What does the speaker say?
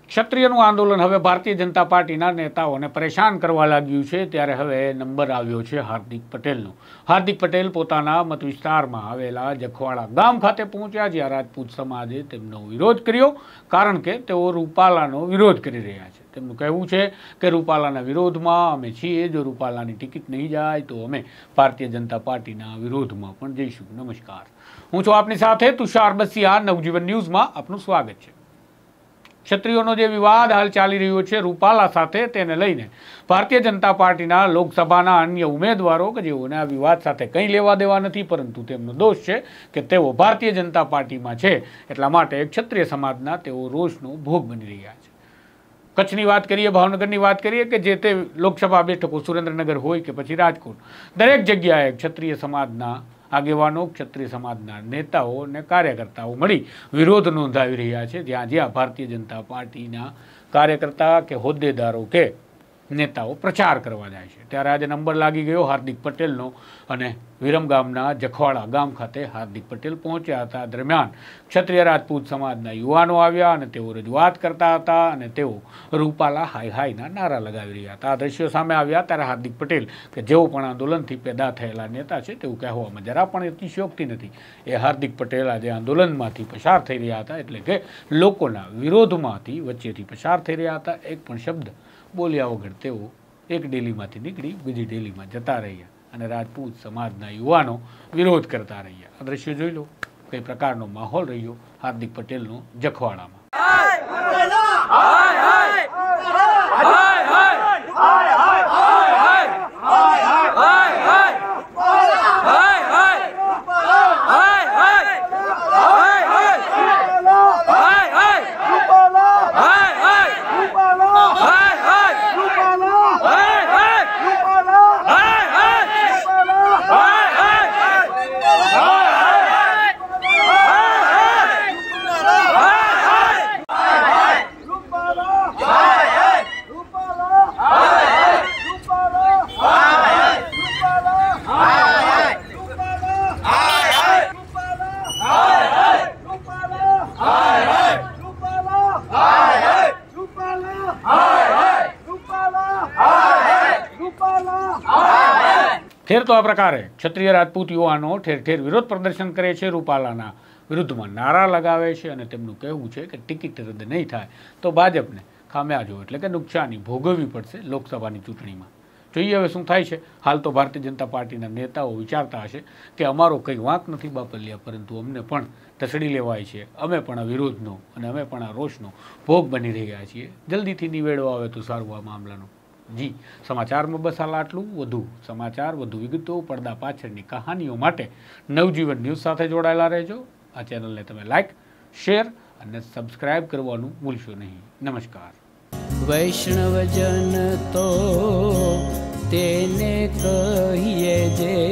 ક્ષત્રિયનું આંદોલન હવે ભારતીય જનતા પાર્ટીના નેતાઓને પરેશાન કરવા લાગ્યું છે ત્યારે હવે નંબર આવ્યો છે હાર્દિક પટેલનો. હાર્દિક પટેલ પોતાના મત વિસ્તારમાં આવેલા જખવાડા ગામ ખાતે પહોંચ્યા, જ્યાં રાજપૂત સમાજે તેમનો વિરોધ કર્યો, કારણ કે તેઓ રૂપાલાનો વિરોધ કરી રહ્યા છે. તેમનું કહેવું છે કે રૂપાલાના વિરોધમાં અમે છીએ, જો રૂપાલાની ટિકિટ નહીં જાય તો અમે ભારતીય જનતા પાર્ટીના વિરોધમાં પણ જઈશું. નમસ્કાર, હું છું આપની સાથે તુષાર બસિયા. નવજીવન ન્યૂઝમાં આપનું સ્વાગત છે. ક્ષત્રિયોનો જે વિવાદ હાલ ચાલી રહ્યો છે રૂપાલા સાથે, તેને લઈને ભારતીય જનતા પાર્ટીના લોકસભાના અન્ય ઉમેદવારો કે જેઓને આ વિવાદ સાથે કંઈ લેવા દેવા નથી, પરંતુ તેમનો દોષ છે કે તેઓ ભારતીય જનતા પાર્ટીમાં છે, એટલા માટે ક્ષત્રિય સમાજના તેઓ રોષનો ભોગ બની રહ્યા છે. કચ્છની વાત કરીએ, ભાવનગરની વાત કરીએ કે જે તે લોકસભા બેઠકો સુરેન્દ્રનગર હોય કે પછી રાજકોટ, દરેક જગ્યાએ ક્ષત્રિય સમાજના આગેવાનો, ક્ષત્રિય સમાજના નેતાઓ અને કાર્યકર્તાઓ મળી વિરોધ નોંધાવી રહ્યા છે. જ્યાં ભારતીય જનતા પાર્ટીના કાર્યકર્તા કે હોદ્દેદારો કે નેતાઓ પ્રચાર કરવા જાય છે, ત્યારે આજે નંબર લાગી ગયો હાર્દિક પટેલનો અને વિરમગામના જખવાડા ગામ ખાતે હાર્દિક પટેલ પહોંચ્યા હતા. દરમિયાન ક્ષત્રિય રાજપૂત સમાજના યુવાનો આવ્યા અને તેઓ રજૂઆત કરતા હતા અને તેઓ રૂપાલા હાય હાયના નારા લગાવી રહ્યા હતા. આ દ્રશ્યો સામે આવ્યા ત્યારે હાર્દિક પટેલ કે જેઓ પણ આંદોલનથી પેદા થયેલા નેતા છે તેવું કહેવામાં જરા પણ અતિશયોક્તિ નથી. એ હાર્દિક પટેલ આજે આંદોલનમાંથી પસાર થઈ રહ્યા હતા, એટલે કે લોકોના વિરોધમાંથી વચ્ચેથી પસાર થઈ રહ્યા હતા. એક પણ શબ્દ બોલ્યા વગર તેઓ એક ડેલીમાંથી નીકળી બીજી ડેલીમાં જતા રહ્યા અને રાજપૂત સમાજના યુવાનો વિરોધ કરતા રહ્યા. આ દ્રશ્યો જોઈ લો, કઈ પ્રકારનો માહોલ રહ્યો હાર્દિક પટેલનો જખવાડામાં. ઠેર તો આ પ્રકારે ક્ષત્રિય રાજપૂત યુવાનો ઠેર ઠેર વિરોધ પ્રદર્શન કરે છે, રૂપાલાના વિરુદ્ધમાં નારા લગાવે છે અને તેમનું કહેવું છે કે ટિકિટ રદ નહીં થાય તો ભાજપને ખામિયાજો એટલે કે નુકસાની ભોગવવી પડશે લોકસભાની ચૂંટણીમાં. જોઈએ હવે શું થાય છે. હાલ તો ભારતીય જનતા પાર્ટીના નેતાઓ વિચારતા હશે કે અમારો કંઈ વાંક નથી બાપલિયા, પરંતુ અમને પણ તસડી લેવાય છે, અમે પણ આ વિરોધનો અને અમે પણ આ રોષનો ભોગ બની રહ્યા છીએ. જલ્દીથી નિવેડો આવે તો સારું આ મામલાનો. જી, સમાચારમાં બસ હાલ આટલું. વધુ સમાચાર, વધુ વિગતો, પડદા પાછળની કહાનીઓ માટે નવજીવન ન્યૂઝ સાથે જોડાયેલા રહેજો. આ ચેનલને તમે લાઈક, શેર અને સબસ્ક્રાઇબ કરવાનું ભૂલશો નહીં. નમસ્કાર. વૈષ્ણવજન તો તેને કહીએ જે